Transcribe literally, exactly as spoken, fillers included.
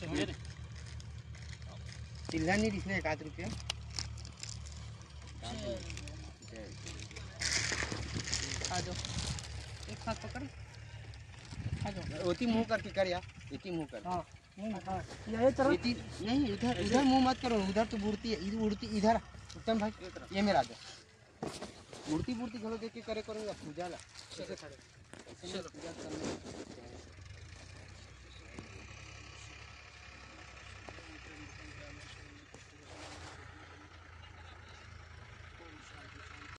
चिल्ला नहीं इसमें एक आध रुपया आ जाओ एक हाथ पकड़ आ जाओ ओती मुंह करके कर यार इतनी मुंह कर हां हां ये तरफ नहीं इधर इधर मुंह मत करो उधर तो उड़ती है इधर उड़ती इधर उत्तम भाई ये मेरा दे उड़ती उड़ती घलो देख के करे करूंगा पूजा ला ऐसे खड़े ऐसे पूजा करने